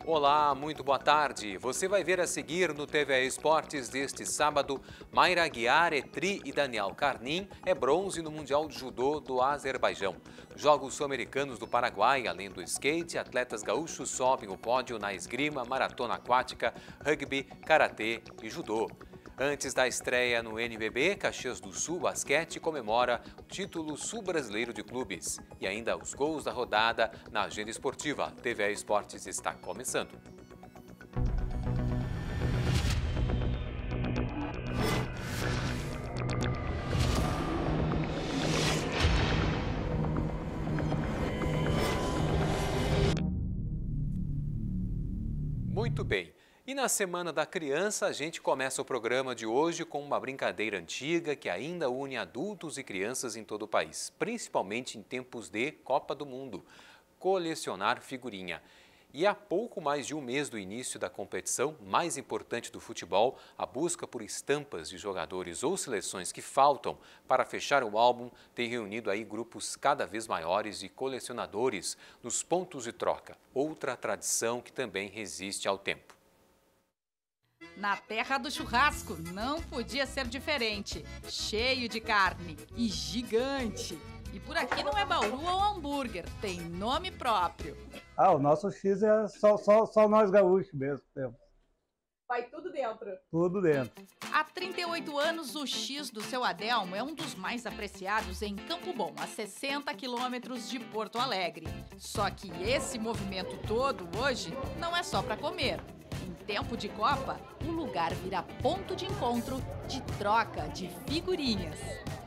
Olá, muito boa tarde. Você vai ver a seguir no TVE Esportes deste sábado, Mayra Aguiar é tri e Daniel Carnim é bronze no Mundial de Judô do Azerbaijão. Jogos Sul-Americanos do Paraguai, além do skate, atletas gaúchos sobem o pódio na esgrima, maratona aquática, rugby, karatê e judô. Antes da estreia no NBB, Caxias do Sul Basquete comemora o título sul-brasileiro de clubes. E ainda os gols da rodada na agenda esportiva. TVE Esportes está começando. Muito bem. E na Semana da Criança, a gente começa o programa de hoje com uma brincadeira antiga que ainda une adultos e crianças em todo o país, principalmente em tempos de Copa do Mundo: colecionar figurinha. E há pouco mais de um mês do início da competição mais importante do futebol, a busca por estampas de jogadores ou seleções que faltam para fechar o álbum tem reunido aí grupos cada vez maiores de colecionadores nos pontos de troca, outra tradição que também resiste ao tempo. Na terra do churrasco não podia ser diferente, cheio de carne e gigante. E por aqui não é Bauru ou hambúrguer, tem nome próprio. O nosso X é só nós gaúchos mesmo temos. Vai tudo dentro? Tudo dentro. Há 38 anos, o X do seu Adelmo é um dos mais apreciados em Campo Bom, a 60 quilômetros de Porto Alegre. Só que esse movimento todo hoje não é só para comer. Em tempo de Copa, o lugar vira ponto de encontro de troca de figurinhas.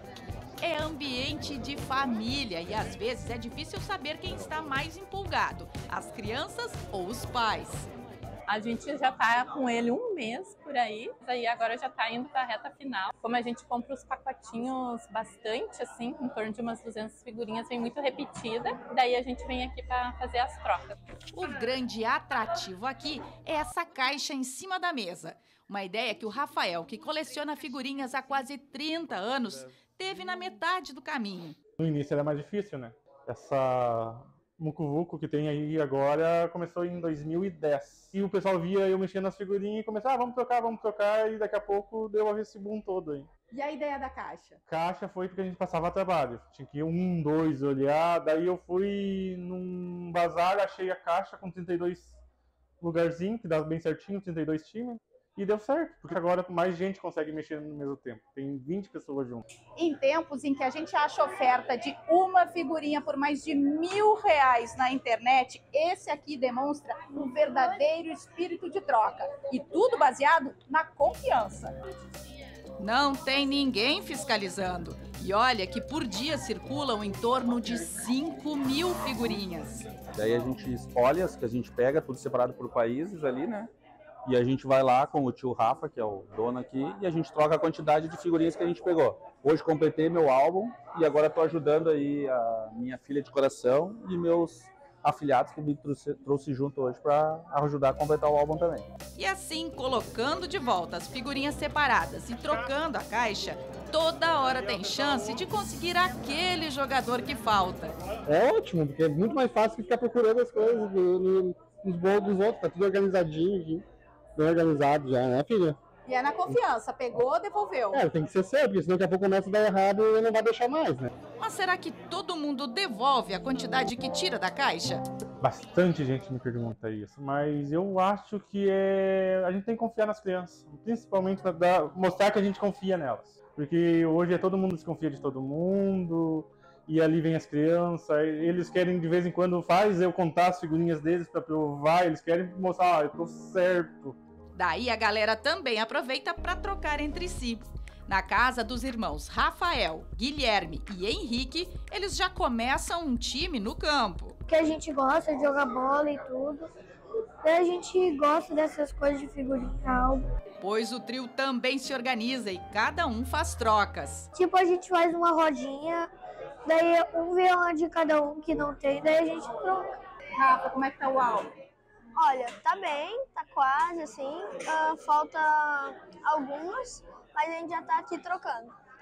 É ambiente de família e às vezes é difícil saber quem está mais empolgado, as crianças ou os pais. A gente já tá com ele um mês por aí agora já tá indo para a reta final. Como a gente compra os pacotinhos bastante, assim, em torno de umas 200 figurinhas, vem muito repetida, daí a gente vem aqui para fazer as trocas. O grande atrativo aqui é essa caixa em cima da mesa. Uma ideia que o Rafael, que coleciona figurinhas há quase 30 anos, teve na metade do caminho. No início era mais difícil, né? Essa mucuvuco que tem aí agora começou em 2010. E o pessoal via eu mexendo nas figurinhas e começava, vamos trocar, e daqui a pouco deu esse boom todo aí. E a ideia da caixa? Caixa foi porque a gente passava trabalho. Tinha que ir 2 olhar, daí eu fui num bazar, achei a caixa com 32 lugarzinhos, que dá bem certinho, 32 times. E deu certo, porque agora mais gente consegue mexer no mesmo tempo. Tem 20 pessoas juntas. Em tempos em que a gente acha oferta de uma figurinha por mais de R$1.000 na internet, esse aqui demonstra um verdadeiro espírito de troca. E tudo baseado na confiança. Não tem ninguém fiscalizando. E olha que por dia circulam em torno de 5.000 figurinhas. Daí a gente escolhe as que a gente pega, tudo separado por países ali, né? E a gente vai lá com o tio Rafa, que é o dono aqui, e a gente troca a quantidade de figurinhas que a gente pegou. Hoje completei meu álbum e agora estou ajudando aí a minha filha de coração e meus afilhados que me trouxe junto hoje para ajudar a completar o álbum também. E assim, colocando de volta as figurinhas separadas e trocando a caixa, toda hora tem chance de conseguir aquele jogador que falta. É ótimo, porque é muito mais fácil que ficar procurando as coisas nos bolsos dos outros, tá tudo organizadinho aqui. Bem organizado já, né, filha? E é na confiança, pegou, devolveu. Tem que ser sempre, porque senão daqui a pouco começa a dar errado e não vai deixar mais, né? Mas será que todo mundo devolve a quantidade que tira da caixa? Bastante gente me pergunta isso, mas eu acho que a gente tem que confiar nas crianças, principalmente para mostrar que a gente confia nelas. Porque hoje todo mundo desconfia de todo mundo, e ali vem as crianças, eles querem de vez em quando eu contar as figurinhas deles para provar, eles querem mostrar, eu tô certo. Daí a galera também aproveita para trocar entre si. Na casa dos irmãos Rafael, Guilherme e Henrique, eles já começam um time no campo. Que a gente gosta de jogar bola e tudo. E a gente gosta dessas coisas de figurinha. Pois o trio também se organiza e cada um faz trocas. Tipo, a gente faz uma rodinha, daí um vê onde cada um que não tem, daí a gente troca. Rafa, como é que tá o álbum? Olha, tá bem, tá quase assim, falta algumas, mas a gente já tá aqui trocando. Tá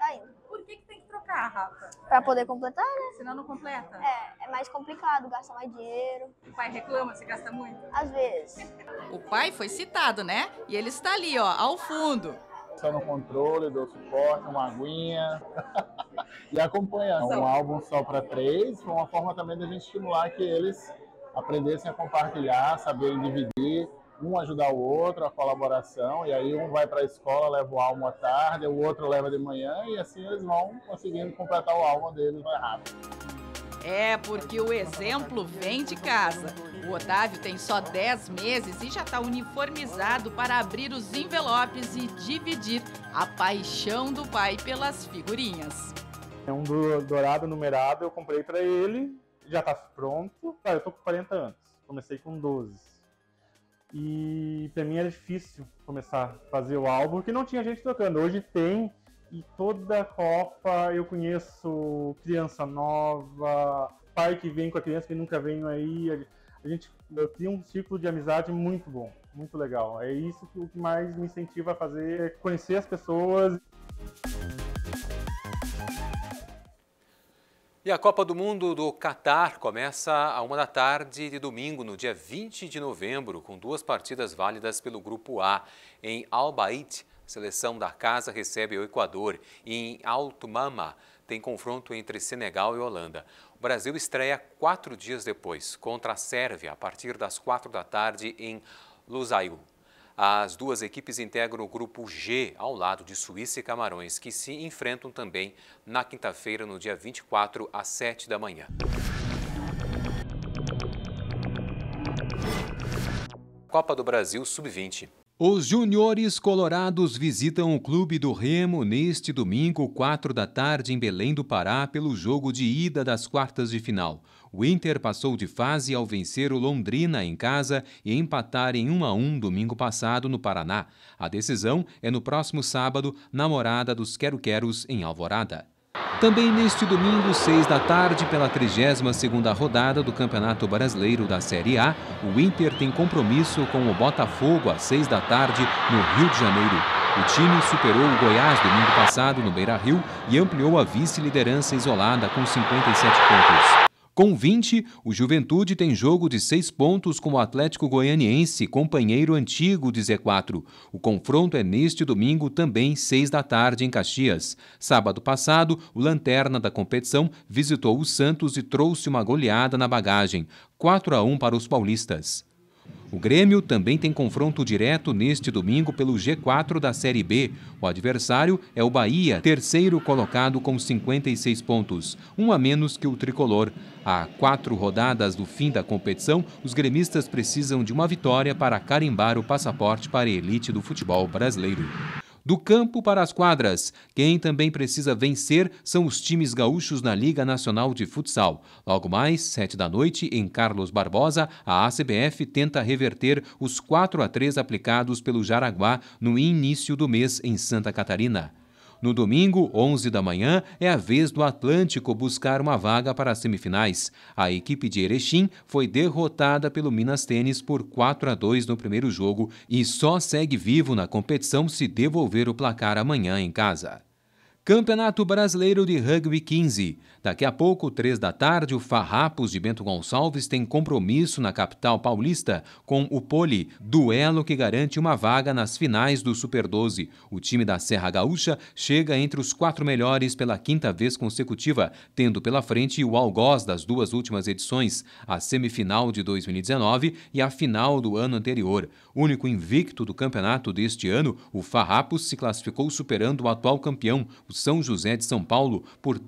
saindo. Por que tem que trocar, Rafa? Pra poder completar, né? Senão não completa? É mais complicado, gasta mais dinheiro. O pai reclama, você gasta muito? Às vezes. O pai foi citado, né? E ele está ali, ó, ao fundo. Só no controle, dou suporte, uma aguinha e acompanha. Um álbum só para 3, foi uma forma também da gente estimular que eles aprendessem a compartilhar, saberem dividir, um ajudar o outro, a colaboração, e aí um vai para a escola, leva o álbum à tarde, o outro leva de manhã, e assim eles vão conseguindo completar o álbum deles mais rápido. É, porque o exemplo vem de casa. O Otávio tem só 10 meses e já está uniformizado para abrir os envelopes e dividir a paixão do pai pelas figurinhas. É um dourado numerado, eu comprei para ele, já está pronto. Cara, eu tô com 40 anos, comecei com 12. E para mim era difícil começar a fazer o álbum, porque não tinha gente tocando. Hoje tem. E toda Copa eu conheço criança nova, pai que vem com a criança que nunca veio aí. Eu tenho um círculo de amizade muito bom, muito legal. É isso que o que mais me incentiva a fazer, é conhecer as pessoas. E a Copa do Mundo do Catar começa à 13h de domingo, no dia 20 de novembro, com 2 partidas válidas pelo Grupo A. Em Al-Bayt, a seleção da casa recebe o Equador, e em Al-Tumama tem confronto entre Senegal e Holanda. O Brasil estreia 4 dias depois, contra a Sérvia, a partir das 4h em Lusail. As duas equipes integram o Grupo G, ao lado de Suíça e Camarões, que se enfrentam também na quinta-feira, no dia 24, às 7h. Copa do Brasil Sub-20. Os juniores colorados visitam o Clube do Remo neste domingo, 4h, em Belém do Pará, pelo jogo de ida das quartas de final. O Inter passou de fase ao vencer o Londrina em casa e empatar em 1-1 domingo passado no Paraná. A decisão é no próximo sábado, na morada dos Quero-Queros, em Alvorada. Também neste domingo, 6h, pela 32ª rodada do Campeonato Brasileiro da Série A, o Inter tem compromisso com o Botafogo às 6h no Rio de Janeiro. O time superou o Goiás domingo passado no Beira-Rio e ampliou a vice-liderança isolada com 57 pontos. Com 20, o Juventude tem jogo de 6 pontos com o Atlético Goianiense, companheiro antigo de Z4. O confronto é neste domingo, também 6h, em Caxias. Sábado passado, o lanterna da competição visitou o Santos e trouxe uma goleada na bagagem, 4-1 para os paulistas. O Grêmio também tem confronto direto neste domingo pelo G4 da Série B. O adversário é o Bahia, terceiro colocado com 56 pontos, um a menos que o tricolor. Há 4 rodadas do fim da competição, os gremistas precisam de uma vitória para carimbar o passaporte para a elite do futebol brasileiro. Do campo para as quadras, quem também precisa vencer são os times gaúchos na Liga Nacional de Futsal. Logo mais, 7h, em Carlos Barbosa, a ACBF tenta reverter os 4-3 aplicados pelo Jaraguá no início do mês em Santa Catarina. No domingo, 11h, é a vez do Atlântico buscar uma vaga para as semifinais. A equipe de Erechim foi derrotada pelo Minas Tênis por 4-2 no primeiro jogo e só segue vivo na competição se devolver o placar amanhã em casa. Campeonato Brasileiro de Rugby 15. Daqui a pouco, 3h, o Farrapos de Bento Gonçalves tem compromisso na capital paulista com o Poli, duelo que garante uma vaga nas finais do Super 12. O time da Serra Gaúcha chega entre os 4 melhores pela 5ª vez consecutiva, tendo pela frente o algoz das 2 últimas edições, a semifinal de 2019 e a final do ano anterior. Único invicto do campeonato deste ano, o Farrapos se classificou superando o atual campeão, o São José de São Paulo, por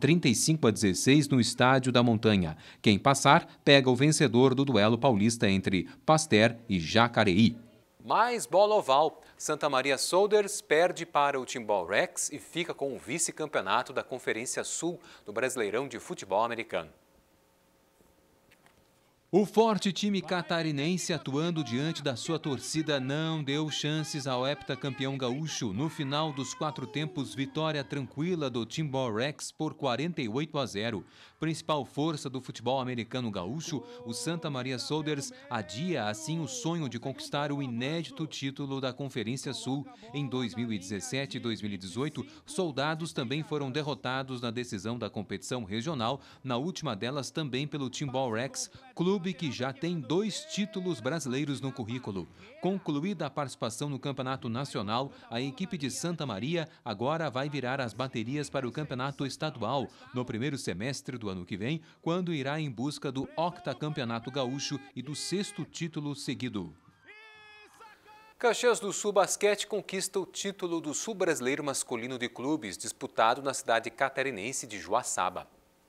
35-16 no Estádio da Montanha. Quem passar, pega o vencedor do duelo paulista entre Pasteur e Jacareí. Mais bola oval. Santa Maria Solders perde para o Timbó Rex e fica com o vice-campeonato da Conferência Sul do Brasileirão de Futebol Americano. O forte time catarinense, atuando diante da sua torcida, não deu chances ao heptacampeão gaúcho. No final dos 4 tempos, vitória tranquila do Timberwolves por 48-0. Principal força do futebol americano gaúcho, o Santa Maria Solders adia assim o sonho de conquistar o inédito título da Conferência Sul. Em 2017 e 2018, Soldados também foram derrotados na decisão da competição regional, na última delas também pelo Timberwolves, clube que já tem 2 títulos brasileiros no currículo. Concluída a participação no Campeonato Nacional, a equipe de Santa Maria agora vai virar as baterias para o Campeonato Estadual no primeiro semestre do ano que vem, quando irá em busca do octacampeonato gaúcho e do 6º título seguido. Caxias do Sul Basquete conquista o título do Sul Brasileiro Masculino de Clubes, disputado na cidade catarinense de Joaçaba.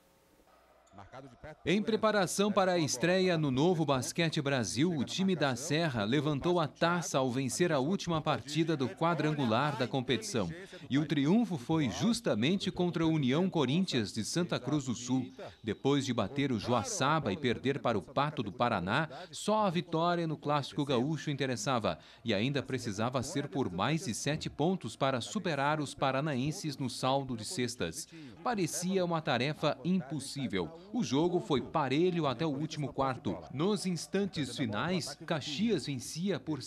Em preparação para a estreia no Novo Basquete Brasil, o time da Serra levantou a taça ao vencer a última partida do quadrangular da competição. E o triunfo foi justamente contra a União Corinthians de Santa Cruz do Sul. Depois de bater o Joaçaba e perder para o Pato do Paraná, só a vitória no Clássico Gaúcho interessava. E ainda precisava ser por mais de 7 pontos para superar os paranaenses no saldo de cestas. Parecia uma tarefa impossível. O jogo foi parelho até o último quarto. Nos instantes finais, Caxias vencia por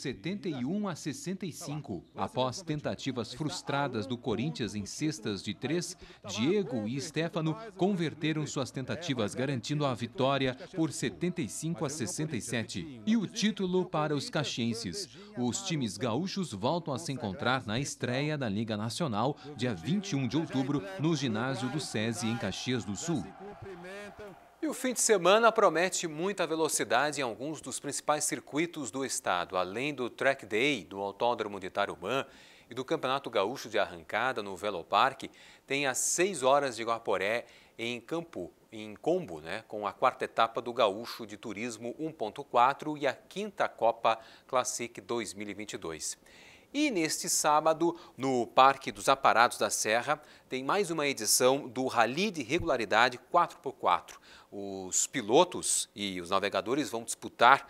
71-65. Após tentativas frustradas do Corinthians em cestas de 3, Diego e Stefano converteram suas tentativas, garantindo a vitória por 75-67. E o título para os caxienses. Os times gaúchos voltam a se encontrar na estreia da Liga Nacional, dia 21 de outubro, no ginásio do SESI, em Caxias do Sul. E o fim de semana promete muita velocidade em alguns dos principais circuitos do estado. Além do Track Day, do Autódromo de Tarumã e do Campeonato Gaúcho de Arrancada no Veloparque, tem as 6 horas de Guaporé em Combo, com a 4ª etapa do Gaúcho de Turismo 1.4 e a 5ª Copa Classic 2022. E neste sábado, no Parque dos Aparados da Serra, tem mais uma edição do Rally de Regularidade 4x4. Os pilotos e os navegadores vão disputaram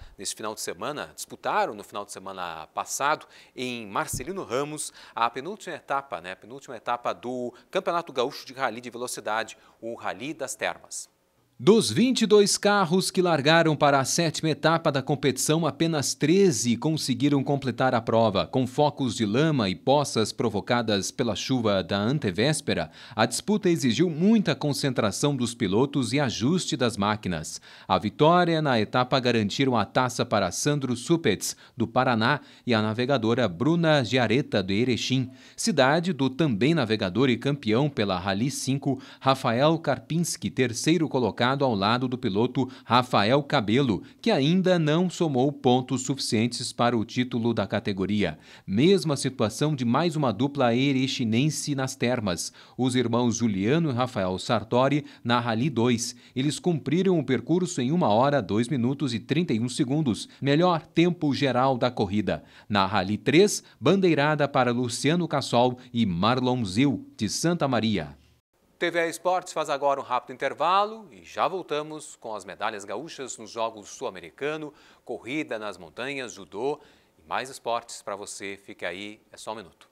no final de semana passado, em Marcelino Ramos, a penúltima etapa do Campeonato Gaúcho de Rally de Velocidade, o Rally das Termas. Dos 22 carros que largaram para a 7ª etapa da competição, apenas 13 conseguiram completar a prova. Com focos de lama e poças provocadas pela chuva da antevéspera, a disputa exigiu muita concentração dos pilotos e ajuste das máquinas. A vitória na etapa garantiram a taça para Sandro Supetz, do Paraná, e a navegadora Bruna Giaretta, de Erechim. Cidade do também navegador e campeão pela Rally 5, Rafael Karpinski, 3º colocado ao lado do piloto Rafael Cabelo, que ainda não somou pontos suficientes para o título da categoria. Mesma situação de mais uma dupla erechinense nas termas, os irmãos Juliano e Rafael Sartori na Rally 2. Eles cumpriram o percurso em 1 hora, 2 minutos e 31 segundos, melhor tempo geral da corrida. Na Rally 3, bandeirada para Luciano Cassol e Marlon Zil, de Santa Maria. TV Esportes faz agora um rápido intervalo e já voltamos com as medalhas gaúchas nos Jogos Sul-Americano, corrida nas montanhas, judô e mais esportes para você. Fique aí, é só um minuto.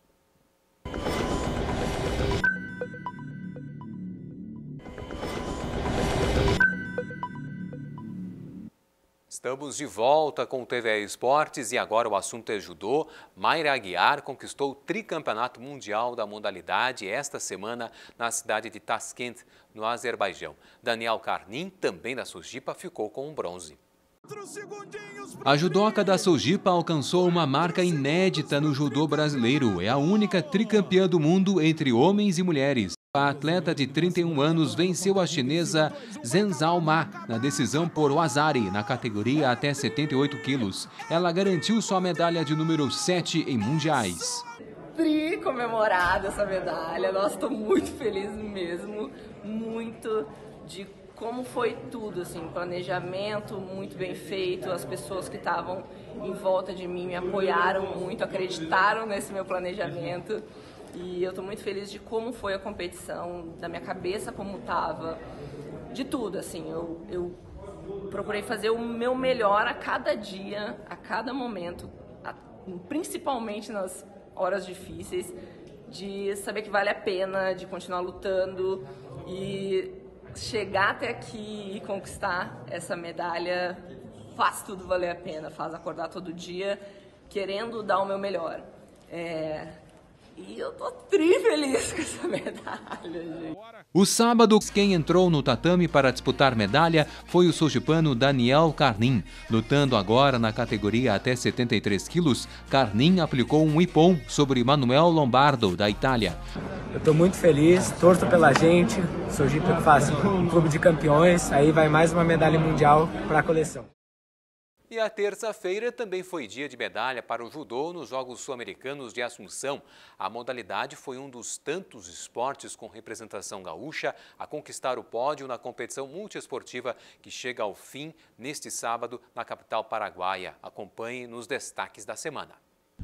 Estamos de volta com o TV Esportes e agora o assunto é judô. Mayra Aguiar conquistou o tricampeonato mundial da modalidade esta semana na cidade de Tashkent, no Azerbaijão. Daniel Carnin, também da Sojipa, ficou com um bronze. A judoca da Sojipa alcançou uma marca inédita no judô brasileiro. É a única tricampeã do mundo entre homens e mulheres. A atleta de 31 anos venceu a chinesa Zheng Zhao Ma na decisão por Wazari, na categoria até 78 quilos. Ela garantiu sua medalha de número 7 em mundiais. Comemorada essa medalha, nossa, estou muito feliz mesmo, muito de como foi tudo, assim, planejamento muito bem feito, as pessoas que estavam em volta de mim me apoiaram muito, acreditaram nesse meu planejamento. E eu estou muito feliz de como foi a competição, da minha cabeça como estava, de tudo, assim, eu procurei fazer o meu melhor a cada dia, a cada momento, principalmente nas horas difíceis, de saber que vale a pena, de continuar lutando e chegar até aqui e conquistar essa medalha faz tudo valer a pena, faz acordar todo dia querendo dar o meu melhor. E eu tô feliz com essa medalha, gente. O sábado, quem entrou no tatame para disputar medalha foi o sergipano Daniel Carnim. Lutando agora na categoria até 73 quilos, Carnim aplicou um ippon sobre Manuel Lombardo, da Itália. Eu estou muito feliz, torço pela gente, Sergipe faz um clube de campeões, aí vai mais uma medalha mundial para a coleção. E a terça-feira também foi dia de medalha para o judô nos Jogos Sul-Americanos de Assunção. A modalidade foi um dos tantos esportes com representação gaúcha a conquistar o pódio na competição multiesportiva que chega ao fim neste sábado na capital paraguaia. Acompanhe nos destaques da semana.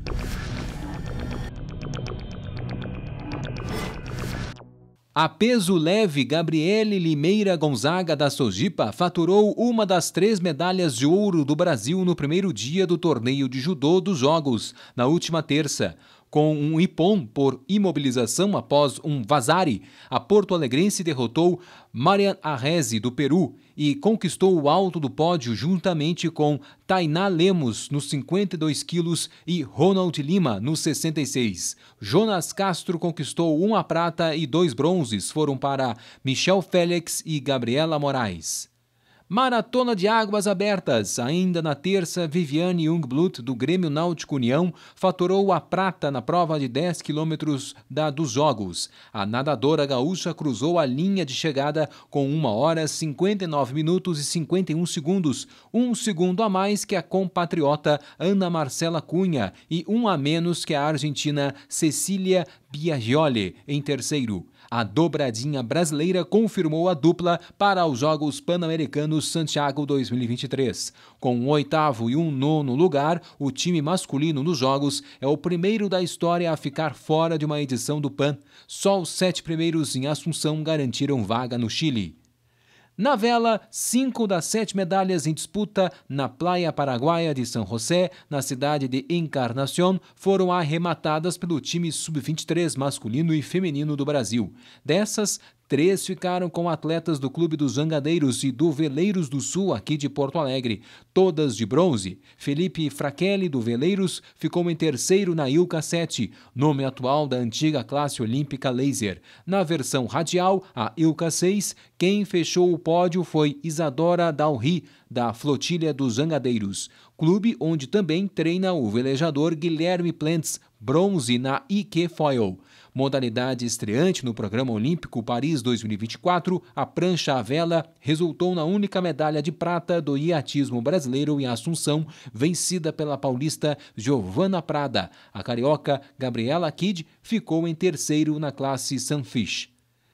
A peso leve, Gabriele Limeira Gonzaga da Sojipa faturou uma das 3 medalhas de ouro do Brasil no primeiro dia do torneio de judô dos Jogos, na última terça. Com um ippon por imobilização após um vazare, a porto-alegrense derrotou Marian Arrese, do Peru, e conquistou o alto do pódio juntamente com Tainá Lemos, nos 52 quilos, e Ronald Lima, nos 66. Jonas Castro conquistou 1 prata e 2 bronzes, foram para Michel Félix e Gabriela Moraes. Maratona de Águas Abertas. Ainda na terça, Viviane Jungblut, do Grêmio Náutico União, faturou a prata na prova de 10 quilômetros dos Jogos. A nadadora gaúcha cruzou a linha de chegada com 1 hora, 59 minutos e 51 segundos, 1 segundo a mais que a compatriota Ana Marcela Cunha e 1 a menos que a argentina Cecília Biagioli em terceiro. A dobradinha brasileira confirmou a dupla para os Jogos Pan-Americanos Santiago 2023. Com um 8º e um 9º lugar, o time masculino nos Jogos é o primeiro da história a ficar fora de uma edição do PAN. Só os 7 primeiros em Assunção garantiram vaga no Chile. Na vela, 5 das 7 medalhas em disputa na Praia Paraguaia de São José, na cidade de Encarnación, foram arrematadas pelo time sub-23 masculino e feminino do Brasil. Dessas, 3 ficaram com atletas do Clube dos Jangadeiros e do Veleiros do Sul, aqui de Porto Alegre, todas de bronze. Felipe Frachelli, do Veleiros, ficou em terceiro na Ilka 7, nome atual da antiga classe olímpica laser. Na versão radial, a Ilka 6, quem fechou o pódio foi Isadora Dalry, da Flotilha dos Jangadeiros, clube onde também treina o velejador Guilherme Plentes, bronze na IQ Foil. Modalidade estreante no Programa Olímpico Paris 2024, a prancha à vela resultou na única medalha de prata do iatismo brasileiro em Assunção, vencida pela paulista Giovana Prada. A carioca Gabriela Kidd ficou em terceiro na classe Sunfish.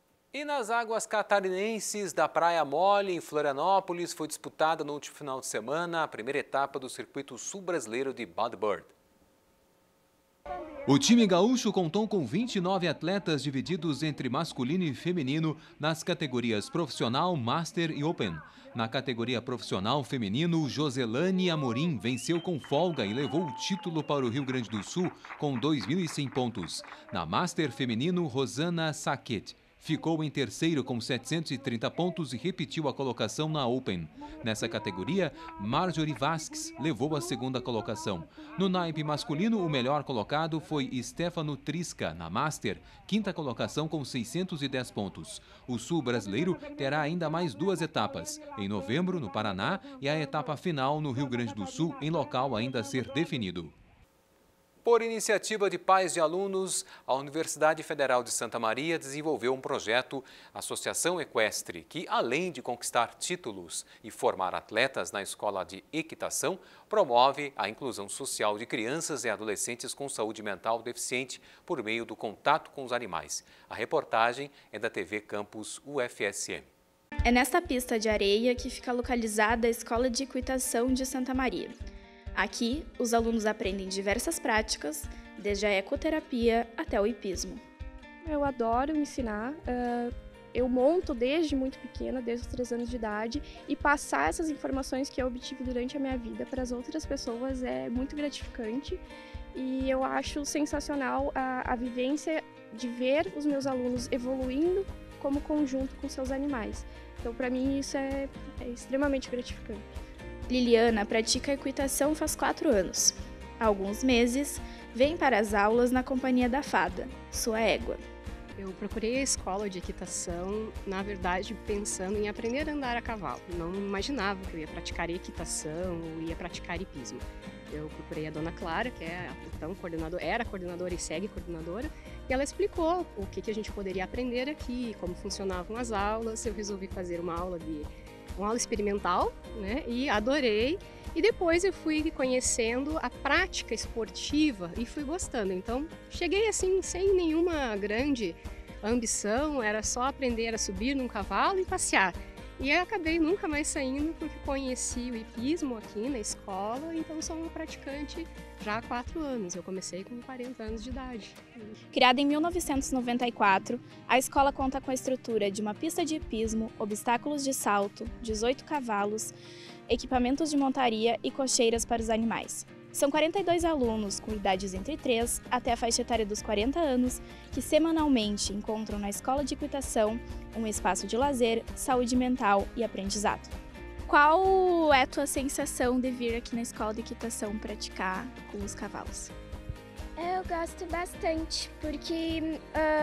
E nas águas catarinenses da Praia Mole, em Florianópolis, foi disputada no último final de semana a primeira etapa do Circuito Sul Brasileiro de Bodyboard. O time gaúcho contou com 29 atletas divididos entre masculino e feminino nas categorias profissional, master e open. Na categoria profissional feminino, Joselane Amorim venceu com folga e levou o título para o Rio Grande do Sul com 2.100 pontos. Na master feminino, Rosana Saquet ficou em terceiro com 730 pontos e repetiu a colocação na Open. Nessa categoria, Marjorie Vasques levou a segunda colocação. No naipe masculino, o melhor colocado foi Stefano Trisca, na Master, quinta colocação com 610 pontos. O sul brasileiro terá ainda mais 2 etapas, em novembro no Paraná e a etapa final no Rio Grande do Sul, em local ainda a ser definido. Por iniciativa de pais de alunos, a Universidade Federal de Santa Maria desenvolveu um projeto Associação Equestre, que, além de conquistar títulos e formar atletas na escola de equitação, promove a inclusão social de crianças e adolescentes com saúde mental deficiente por meio do contato com os animais. A reportagem é da TV Campus UFSM. É nesta pista de areia que fica localizada a Escola de Equitação de Santa Maria. Aqui, os alunos aprendem diversas práticas, desde a ecoterapia até o hipismo. Eu adoro ensinar, eu monto desde muito pequena, desde os 3 anos de idade, e passar essas informações que eu obtive durante a minha vida para as outras pessoas é muito gratificante. E eu acho sensacional a vivência de ver os meus alunos evoluindo como conjunto com seus animais. Então, para mim, isso é extremamente gratificante. Liliana pratica equitação faz 4 anos. Há alguns meses, vem para as aulas na companhia da Fada, sua égua. Eu procurei a escola de equitação, na verdade, pensando em aprender a andar a cavalo. Não imaginava que eu ia praticar equitação ou ia praticar hipismo. Eu procurei a dona Clara, que é então era coordenadora e segue coordenadora, e ela explicou o que a gente poderia aprender aqui, como funcionavam as aulas. Eu resolvi fazer uma aula experimental, né? E adorei. E depois eu fui conhecendo a prática esportiva e fui gostando. Então, cheguei assim, sem nenhuma grande ambição, era só aprender a subir num cavalo e passear. E eu acabei nunca mais saindo porque conheci o hipismo aqui na escola, então sou uma praticante já há 4 anos. Eu comecei com 40 anos de idade. Criada em 1994, a escola conta com a estrutura de uma pista de hipismo, obstáculos de salto, 18 cavalos, equipamentos de montaria e cocheiras para os animais. São 42 alunos com idades entre 3 até a faixa etária dos 40 anos que semanalmente encontram na escola de equitação um espaço de lazer, saúde mental e aprendizado. Qual é a tua sensação de vir aqui na escola de equitação praticar com os cavalos? Eu gosto bastante, porque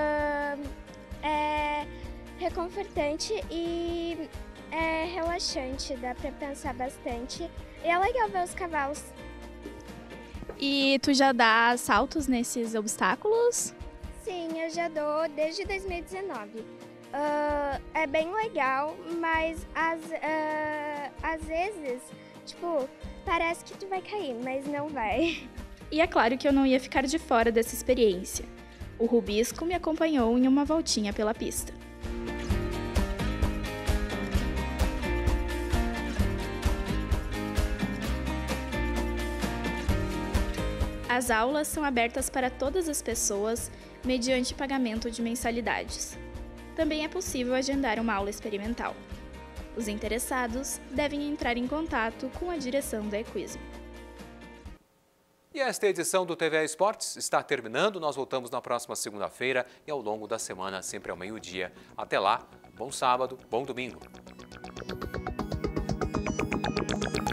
é reconfortante e é relaxante, dá pra pensar bastante. E é legal ver os cavalos. E tu já dá saltos nesses obstáculos? Sim, eu já dou desde 2019. É bem legal, mas às vezes, tipo, parece que tu vai cair, mas não vai. E é claro que eu não ia ficar de fora dessa experiência. O Rubisco me acompanhou em uma voltinha pela pista. As aulas são abertas para todas as pessoas mediante pagamento de mensalidades. Também é possível agendar uma aula experimental. Os interessados devem entrar em contato com a direção da Equismo. E esta edição do TVA Esportes está terminando. Nós voltamos na próxima segunda-feira e ao longo da semana, sempre ao meio-dia. Até lá, bom sábado, bom domingo.